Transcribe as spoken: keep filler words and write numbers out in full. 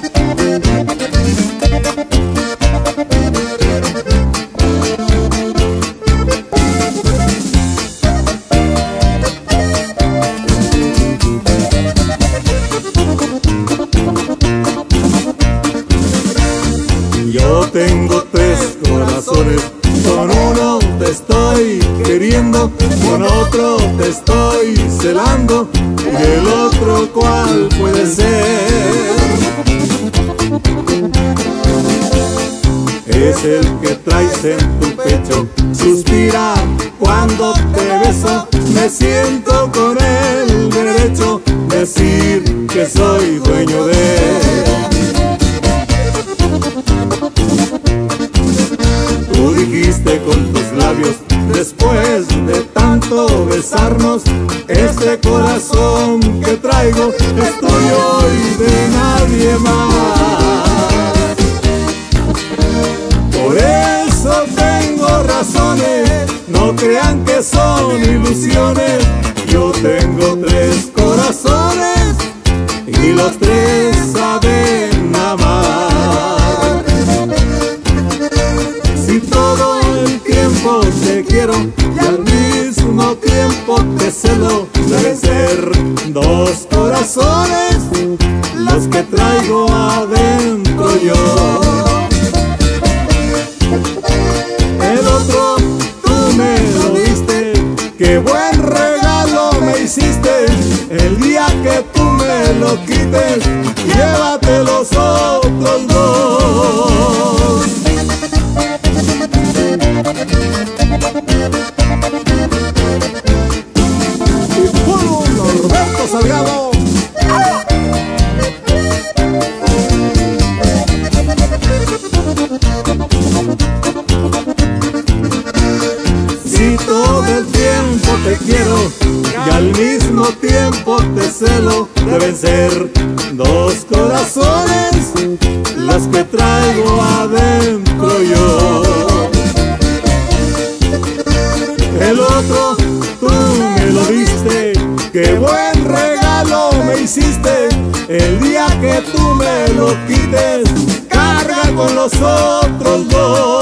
Yo tengo tres corazones, con uno te estoy queriendo, con otro te estoy celando, y el otro ¿cuál puede ser? Es el que traes en tu pecho, suspira cuando te beso, me siento con el derecho de decir que soy dueño de él. Tú dijiste con tus labios, después de tanto besarnos, este corazón que traigo es tuyo y de nadie más. Por eso tengo razones, no crean que son ilusiones. Yo tengo tres corazones y los tres saben amar. Si todo el tiempo te quiero y al mismo tiempo te celo, deben ser dos corazones los que traigo adentro yo. El otro tú me lo diste, qué buen regalo me hiciste. El día que tú me lo quites, llévate los otros dos. Y puro Norberto Salgado. Si todo el tiempo te quiero y al mismo tiempo te celo, deben ser dos corazones los que traigo adentro yo. El otro tú me lo diste, qué buen regalo me hiciste. El día que tú me lo quites, carga con los otros dos.